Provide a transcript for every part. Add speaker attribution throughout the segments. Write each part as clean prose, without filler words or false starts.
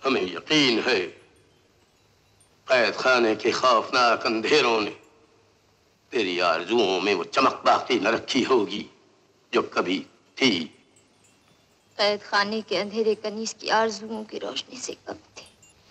Speaker 1: हमें यकीन है कैद खाने के खौफनाक अंधेरों ने तेरी आरजुओं में वो चमक बाकी न रखी होगी जो कभी थी।
Speaker 2: कैद खाने के अंधेरे कनीज की आरजुओं की रोशनी से कब थे?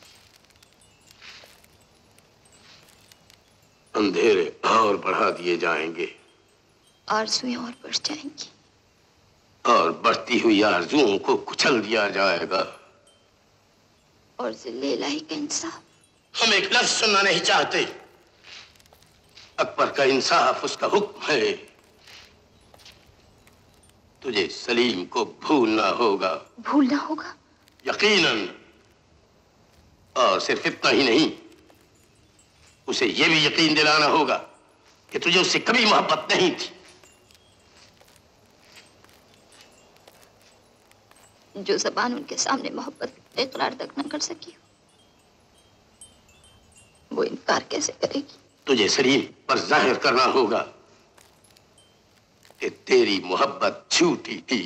Speaker 1: अंधेरे और बढ़ा दिए जाएंगे,
Speaker 2: आरजुएं और बढ़ जाएंगी,
Speaker 1: और बढ़ती हुई आरजुओं को कुचल दिया जाएगा।
Speaker 2: और जिल्ले इलाही का इंसाफ।
Speaker 1: हम एक लफ्ज सुनना नहीं चाहते। अकबर का इंसाफ उसका हुक्म है। तुझे सलीम को भूलना होगा।
Speaker 2: भूलना होगा?
Speaker 1: यकीनन। और सिर्फ इतना ही नहीं, उसे यह भी यकीन दिलाना होगा कि तुझे उससे कभी मोहब्बत नहीं थी।
Speaker 2: जो ज़बान उनके सामने मोहब्बत इकरार तक न कर सकी, वो इनकार कैसे करेगी?
Speaker 1: तुझे सलीम पर जाहिर करना होगा कि तेरी मोहब्बत झूठी थी।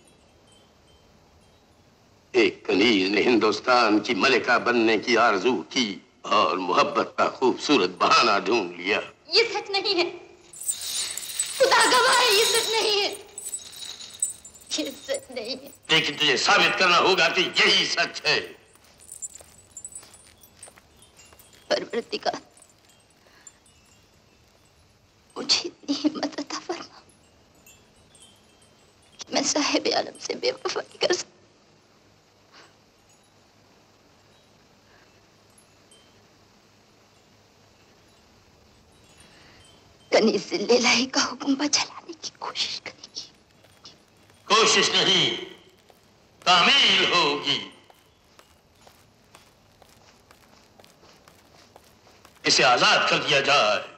Speaker 1: एक कनीज ने हिंदुस्तान की मलिका बनने की आरजू की और मोहब्बत का खूबसूरत बहाना ढूंढ लिया।
Speaker 2: ये सच नहीं है, खुदा गवाह है, ये सच नहीं है, ये सच नहीं है।
Speaker 1: लेकिन तुझे साबित करना होगा कि यही सच है।
Speaker 2: परवरदिगार, मुझे इतनी हिम्मत अता फरमा कि मैं साहिब आलम से बेवफाई कर सकूं। कनीज जिल्ले इलाही का हुक्म बजा लाने की कोशिश करेगी।
Speaker 1: कोशिश नहीं, तामील होगी। इसे आजाद कर दिया जाए।